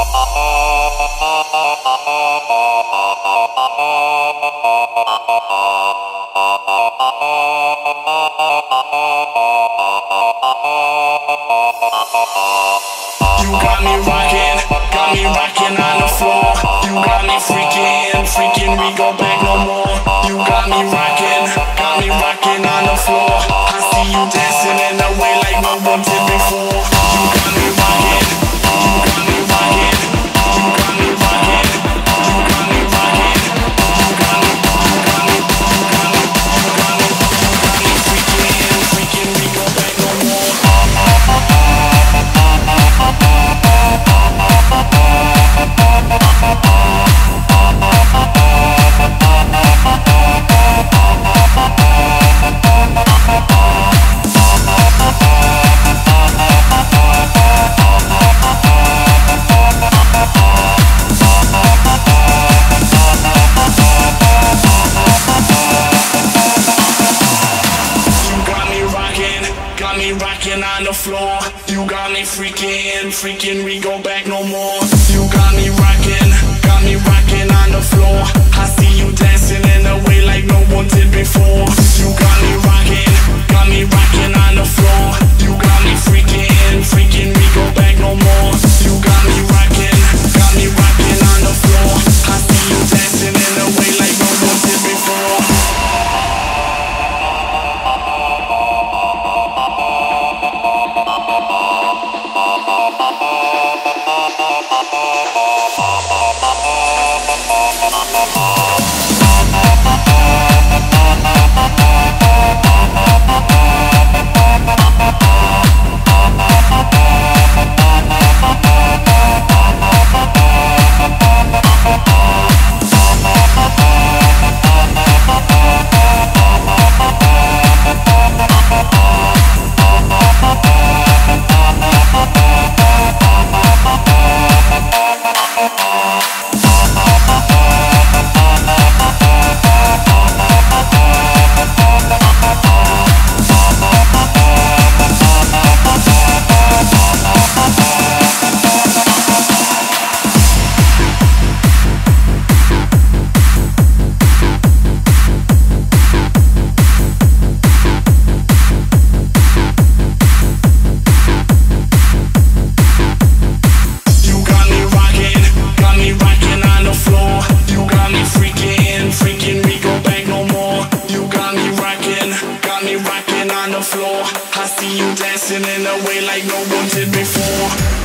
rocking on the floor. You got me freaking, we go back no more. You got me rocking on the floor. I see you dancing in a way like no one did before. You got me rocking, you got me rocking, you got me rocking, you got me rocking, you got me, you got me, you got me, you got me, you got me freaking, we go back no more. Rocking on the floor, you got me freaking, we go back no more. You got me rocking on the floor. I see you dancing in a way like no one did before. You got me rocking on the floor. You got me freaking, we go back no more. You got me rocking on the floor. I see you dancing in a way like no one did before. I see you dancing in a way like no one did before.